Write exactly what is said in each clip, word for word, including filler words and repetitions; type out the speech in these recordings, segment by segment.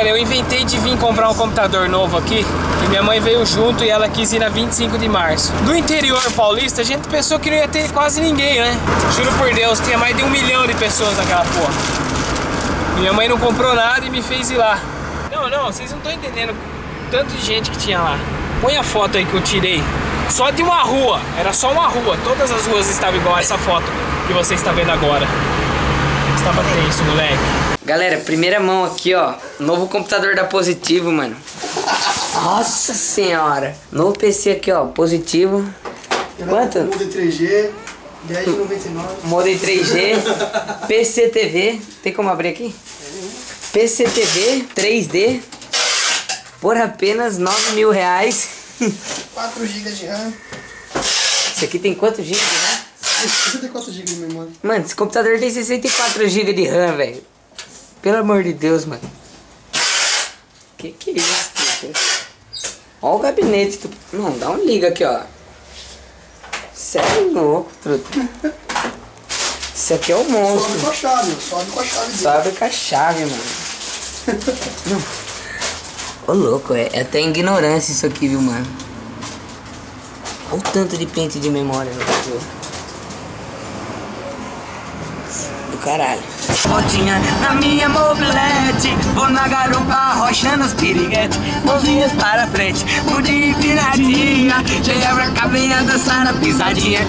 eu inventei de vir comprar um computador novo aqui. E minha mãe veio junto e ela quis ir na vinte e cinco de março. Do interior paulista, a gente pensou que não ia ter quase ninguém, né? Juro por Deus, tinha mais de um milhão de pessoas naquela porra. Minha mãe não comprou nada e me fez ir lá. Não, não, vocês não estão entendendo o tanto de gente que tinha lá. Põe a foto aí que eu tirei. Só de uma rua, era só uma rua. Todas as ruas estavam igual a essa foto que você está vendo agora. Estava tenso, moleque. Galera, primeira mão aqui, ó. Novo computador da Positivo, mano. Nossa senhora. Novo P C aqui, ó. Positivo. Quanto? Modem três G, dez e noventa e nove. Modem três G. P C T V. Tem como abrir aqui? P C T V três D. Por apenas nove mil reais. quatro gigas de RAM. Isso aqui tem quantos gigas de RAM? sessenta e quatro gigas de memória. Mano, esse computador tem sessenta e quatro gigas de RAM, velho. Pelo amor de Deus, mano. Que que é isso, cara? Ó o gabinete. Do... Não, dá um liga aqui, ó. Sério, louco, truto. Isso aqui é o monstro. Sobe com a chave, sobe com a chave. Sobe com a chave, mano. Não. Ô, louco, é, é até ignorância isso aqui, viu, mano? Olha o tanto de pente de memória, meu. Do caralho. Botinha na minha mobilete, vou na garupa arrochando os piriguetes, mãozinhas para frente, um de empinadinha, chega pra cá, venha dançar a pisadinha.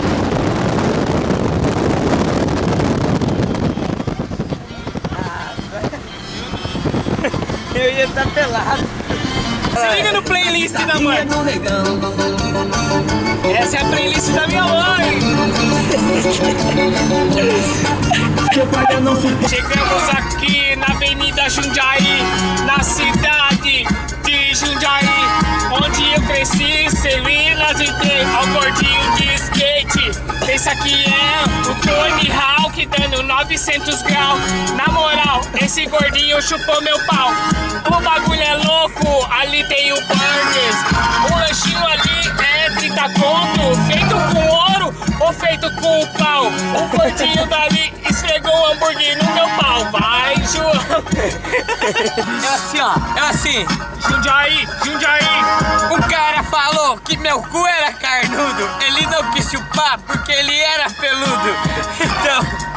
Eu ia estar pelado. Se liga no playlist da mãe. Essa é a playlist da minha mãe. Chegamos aqui na Avenida Jundiaí, na cidade de Jundiaí, onde eu cresci, Celinas e dei ao gordinho de skate. Esse aqui é o Tony Hawk dando novecentos graus. Na moral, esse gordinho chupou meu pau. O bagulho é louco, ali tem o Burgers. O lanchinho ali é trinta conto, feito com ouro ou feito com o pau. O gordinho dali esfregou o hambúrguer no meu pau. Vai, João. É assim, ó. É assim. Jundiaí, Jundiaí. O cara falou que meu cu era carnudo. Ele não quis chupar porque ele era peludo. Então...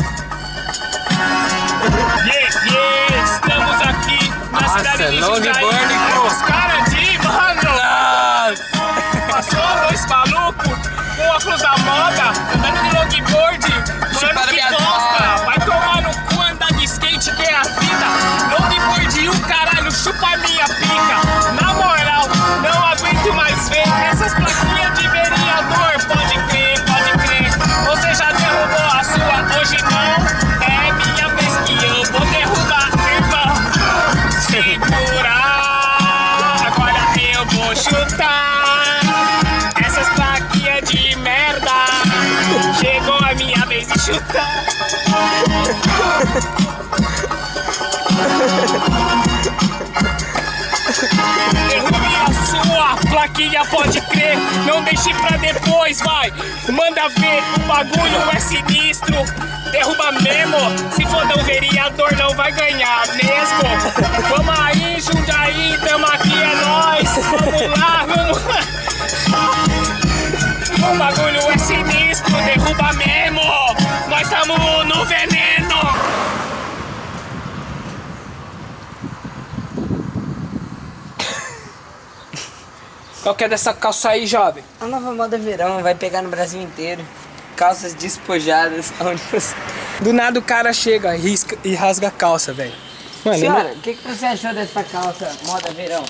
Yeah, yeah, estamos aqui na Nossa, cidade de longboard Jundiaí. com- Os caras de, mano. Nossa. Passou dois malucos com óculos da moda, andando de longboard. Chupando Mano, que minha bosta. bola. Vai tomar no cu, andar de skate que é a vida. Longboard e o caralho, chupa minha pica. Na moral, não aguento mais ver essas plaquinhas de vereador. Pode crer, pode crer. Você já derrubou a sua, hoje não. É minha vez que eu vou derrubar, irmão. Segurar, agora eu vou chutar essas plaquinhas de merda. Chegou a minha vez de chutar. Derrube a sua plaquinha, pode crer. Não deixe pra depois, vai. Manda ver, o bagulho é sinistro. Derruba mesmo. Se for não vereador, não vai ganhar mesmo. Vamos aí, Jundiaí, tamo aqui, é nóis. Vamos lá, vamos lá. O bagulho é sinistro, derruba mesmo. Nós tamo no veneno. Qual que é dessa calça aí, jovem? A nova moda verão vai pegar no Brasil inteiro. Calças despojadas. Onde você... Do nada o cara chega, risca e rasga a calça, velho. Mano, Senhora, o que, que você achou dessa calça moda verão?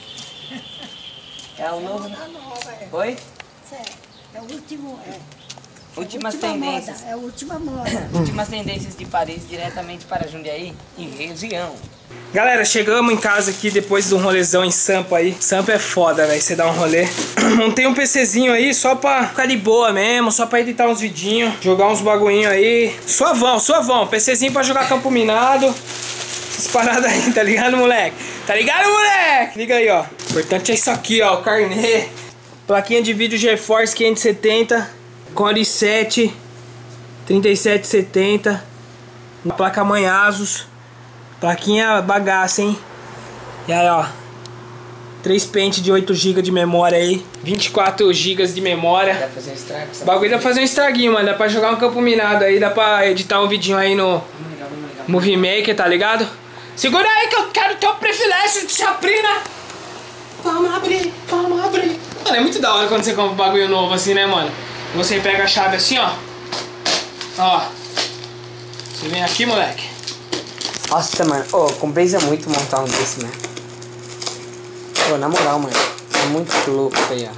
É o novo... Oi? É o último, é. Últimas última tendências. moda, é a última moda. Últimas tendências de Paris diretamente para Jundiaí e região. galera, chegamos em casa aqui depois de um rolezão em Sampa aí. Sampa é foda, velho, você dá um rolê. Montei um PCzinho aí só pra ficar de boa mesmo, só pra editar uns vidinhos, jogar uns bagulhinho aí. Suavão, suavão, PCzinho pra jogar campo minado. Essas paradas aí, tá ligado, moleque? Tá ligado, moleque? Liga aí, ó. O importante é isso aqui, ó, o carnê. Plaquinha de vídeo GeForce quinhentos e setenta, Core i sete trinta e sete setenta, uma placa mãe Asus, Plaquinha bagaça, hein? E aí, ó. três pentes de oito gigas de memória aí. vinte e quatro gigas de memória. Dá pra fazer um estrago? O bagulho dá pra fazer um estraguinho, mano. Dá pra jogar um campo minado aí. Dá pra editar um vidinho aí no Movie Maker, tá ligado? Segura aí que eu quero ter o privilégio de te abrir, né? Vamos abrir, vamos abrir. Mano, é muito da hora quando você compra um bagulho novo assim, né, mano? Você pega a chave assim, ó. Ó. Você vem aqui, moleque. Nossa, mano. Ô, oh, compensa muito montar um desse, né? Pô, na moral, mano. É muito louco isso aí, ó.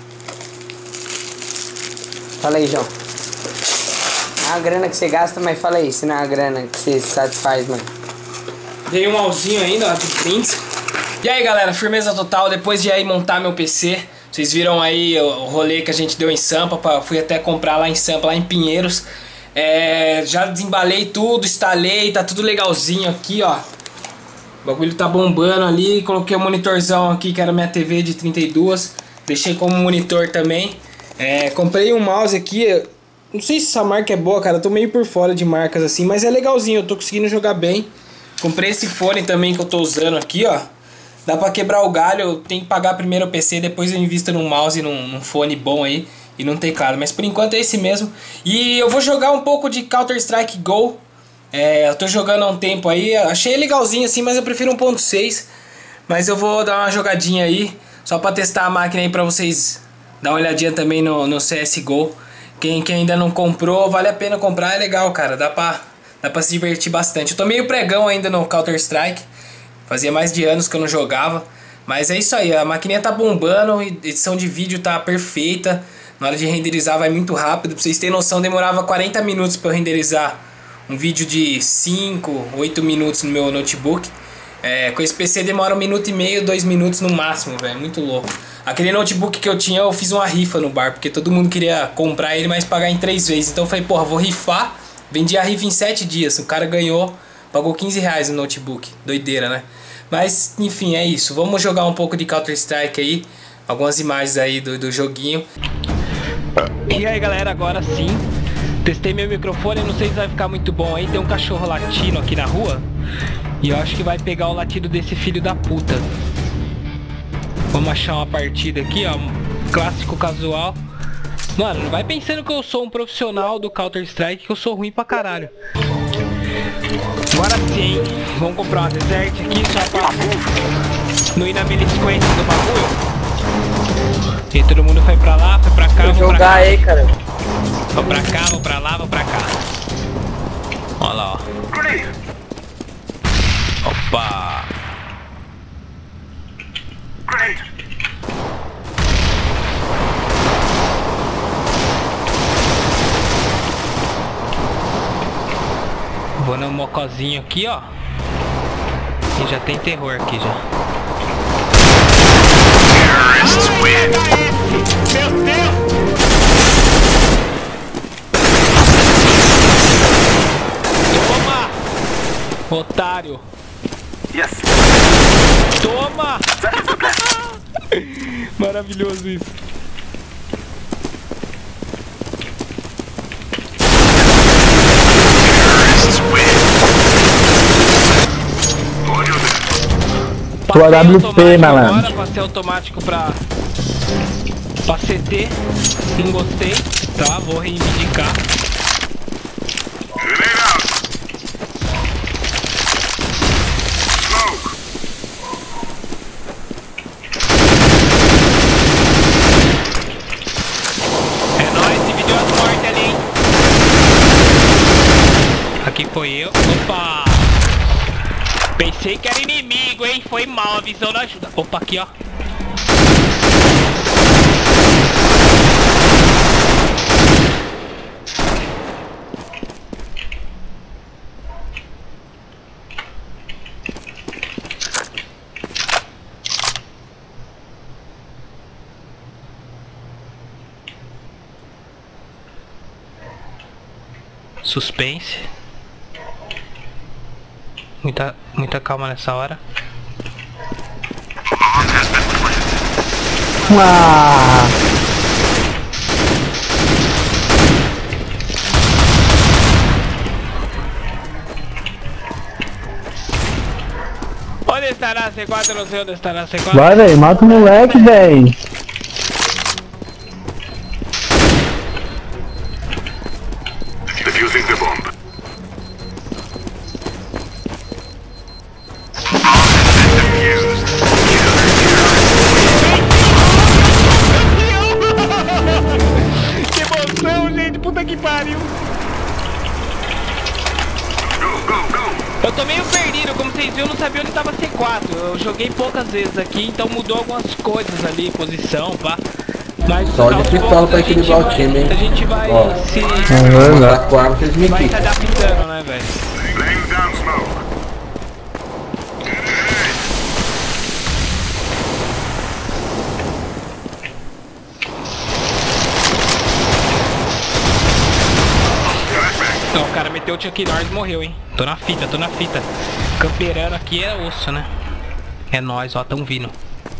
Fala aí, João. Não é a grana que você gasta, mas fala aí, se não é a grana que você satisfaz, mano. Dei um auzinho ainda, ó, de prints. E aí, galera, firmeza total. Depois de aí montar meu P C, vocês viram aí o rolê que a gente deu em Sampa. Pra, fui até comprar lá em Sampa, lá em Pinheiros. É, já desembalei tudo, instalei, tá tudo legalzinho aqui, ó. O bagulho tá bombando ali. Coloquei o monitorzão aqui, que era minha T V de trinta e dois. Deixei como monitor também. É, comprei um mouse aqui. Não sei se essa marca é boa, cara. Eu tô meio por fora de marcas assim, mas é legalzinho, eu tô conseguindo jogar bem. Comprei esse fone também que eu tô usando aqui, ó. Dá pra quebrar o galho, eu tenho que pagar primeiro o P C, depois eu invisto num mouse e num, num fone bom aí. E num teclado, mas por enquanto é esse mesmo. E eu vou jogar um pouco de Counter Strike Go. É, eu tô jogando há um tempo aí, achei legalzinho assim, mas eu prefiro um ponto seis. Mas eu vou dar uma jogadinha aí, só pra testar a máquina aí pra vocês dar uma olhadinha também no, no C S G O. Quem, quem ainda não comprou, vale a pena comprar, é legal, cara, dá pra, dá pra se divertir bastante. Eu tô meio pregão ainda no Counter Strike, fazia mais de anos que eu não jogava. Mas é isso aí, a maquininha tá bombando, a edição de vídeo tá perfeita. Na hora de renderizar vai muito rápido, pra vocês terem noção, demorava quarenta minutos pra eu renderizar um vídeo de cinco, oito minutos no meu notebook. É, com esse P C demora um minuto e meio, dois minutos no máximo, velho, muito louco. Aquele notebook que eu tinha, eu fiz uma rifa no bar, porque todo mundo queria comprar ele, mas pagar em três vezes. Então eu falei, porra, vou rifar, vendi a rifa em sete dias, o cara ganhou, pagou quinze reais no notebook, doideira, né? Mas, enfim, é isso, vamos jogar um pouco de Counter Strike aí, algumas imagens aí do, do joguinho. E aí, galera, agora sim, testei meu microfone, não sei se vai ficar muito bom aí, tem um cachorro latino aqui na rua, e eu acho que vai pegar o latido desse filho da puta. Vamos achar uma partida aqui, ó, clássico casual. Mano, não vai pensando que eu sou um profissional do Counter Strike, que eu sou ruim pra caralho. Agora sim, vamos comprar uma Desert aqui, só pra não ir na millisquente do bagulho. E todo mundo foi pra lá, foi pra cá, vou jogar pra cá. aí, cara. Vou pra cá, vou pra lá, vou pra cá. Olha lá, ó. Opa! Vou no mocozinho aqui, ó. E já tem terror aqui já. Meu Deus! Toma! Otário! Yes. Toma! Maravilhoso isso. Tua W P, malandro. Agora passei automático pra, pra C T. Não gostei, tá? Vou reivindicar. É nóis, dividiu as mortes ali, hein? Aqui foi eu. Opa! Pensei que era inimigo, hein? Foi mal, a visão não ajuda. Opa, aqui, ó. Suspense. Muita, muita calma nessa hora. Ah. Onde estará a C quatro? Eu não sei onde estará a C quatro. Vai, velho, mata o moleque, velho. Defusing the bomb. Que emoção, gente. Puta que pariu. Eu tô meio perdido, como vocês viram, eu não sabia onde tava C quatro. Eu joguei poucas vezes aqui, então mudou algumas coisas ali, posição, pá. Mas só de pistola pra equilibrar o time, hein? A gente vai Ó, se... matar com arma, vocês me vai se quitam. adaptando, né, velho? Laying down smoke. Não, o cara meteu o Chuck Norris e morreu, hein? Tô na fita, tô na fita. Camperando aqui é osso, né? É nóis, ó, tão vindo.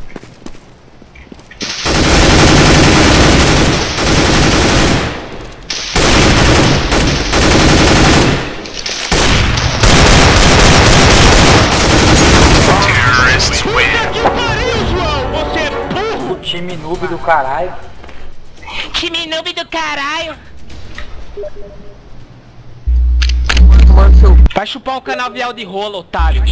Time noob do caralho. Time noob do caralho. Vai chupar um canavial de rola, otário.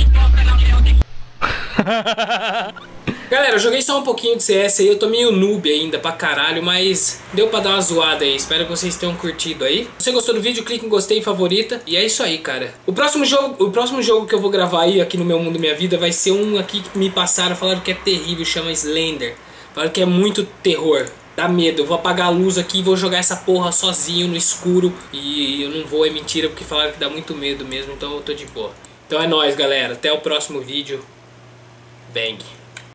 Galera, eu joguei só um pouquinho de C S aí, eu tô meio noob ainda pra caralho, mas deu pra dar uma zoada aí, espero que vocês tenham curtido aí. Se você gostou do vídeo, clique em gostei e favorita, e é isso aí, cara. O próximo jogo, o próximo jogo que eu vou gravar aí, aqui no Meu Mundo Minha Vida, vai ser um aqui que me passaram, falaram que é terrível, chama Slender. Falaram que é muito terror. Dá medo, eu vou apagar a luz aqui e vou jogar essa porra sozinho no escuro. E eu não vou, é mentira, porque falaram que dá muito medo mesmo, então eu tô de boa. Então é nóis, galera, até o próximo vídeo. Bang.